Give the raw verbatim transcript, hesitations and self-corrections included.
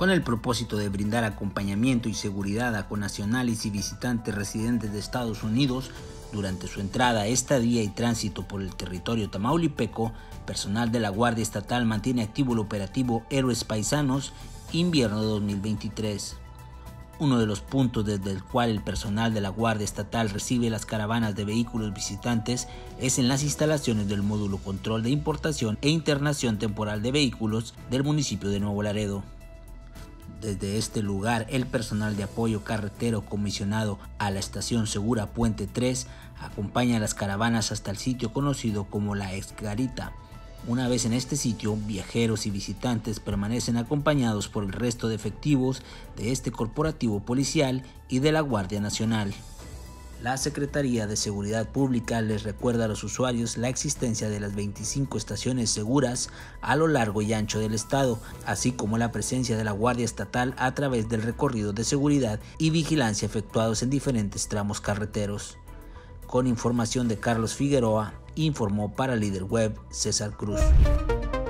con el propósito de brindar acompañamiento y seguridad a connacionales y visitantes residentes de Estados Unidos durante su entrada, estadía y tránsito por el territorio tamaulipeco. Personal de la Guardia Estatal mantiene activo el operativo Héroes Paisanos Invierno dos mil veintitrés. Uno de los puntos desde el cual el personal de la Guardia Estatal recibe las caravanas de vehículos visitantes es en las instalaciones del Módulo Control de Importación e Internación Temporal de Vehículos del municipio de Nuevo Laredo. Desde este lugar, el personal de apoyo carretero comisionado a la Estación Segura Puente tres acompaña a las caravanas hasta el sitio conocido como la Ex Garita. Una vez en este sitio, viajeros y visitantes permanecen acompañados por el resto de efectivos de este corporativo policial y de la Guardia Nacional. La Secretaría de Seguridad Pública les recuerda a los usuarios la existencia de las veinticinco estaciones seguras a lo largo y ancho del estado, así como la presencia de la Guardia Estatal a través del recorrido de seguridad y vigilancia efectuados en diferentes tramos carreteros. Con información de Carlos Figueroa, informó para Líder Web César Cruz.